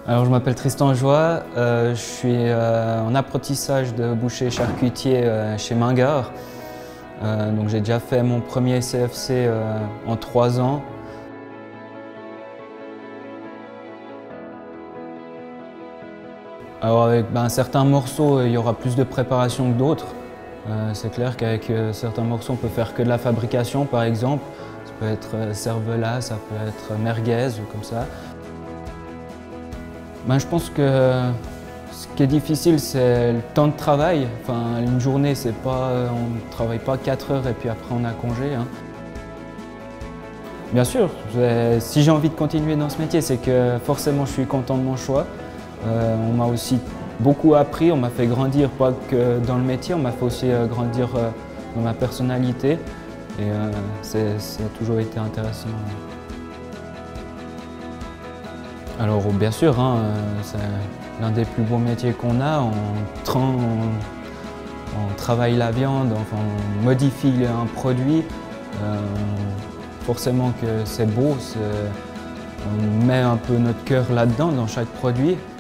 Alors, je m'appelle Tristan Joie, je suis en apprentissage de boucher charcutier chez Mingard. Donc j'ai déjà fait mon premier CFC en 3 ans. Alors avec certains morceaux, il y aura plus de préparation que d'autres. C'est clair qu'avec certains morceaux, on peut faire que de la fabrication par exemple. Ça peut être cervelas, ça peut être merguez ou comme ça. Je pense que ce qui est difficile, c'est le temps de travail. Enfin, une journée, c'est pas, on ne travaille pas 4 heures et puis après on a congé. Bien sûr, si j'ai envie de continuer dans ce métier, c'est que forcément je suis content de mon choix. On m'a aussi beaucoup appris, on m'a fait grandir pas que dans le métier, on m'a fait aussi grandir dans ma personnalité. Et ça a toujours été intéressant. Alors bien sûr, c'est l'un des plus beaux métiers qu'on a. On travaille la viande, enfin, on modifie un produit. Forcément que c'est beau, on met un peu notre cœur là-dedans dans chaque produit.